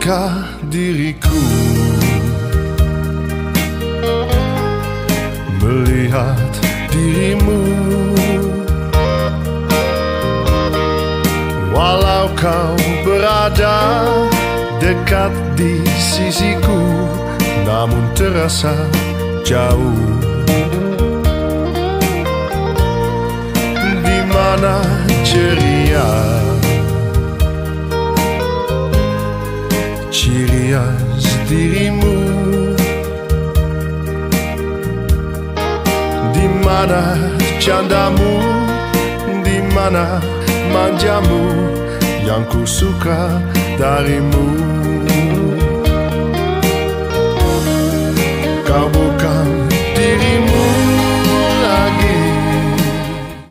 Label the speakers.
Speaker 1: Begitukah diriku melihat dirimu, walau kau berada dekat di sisiku, namun terasa jauh. Di mana ceria, ciri khas dirimu? Di mana candamu, di mana manjamu yang ku suka darimu? Kau bukan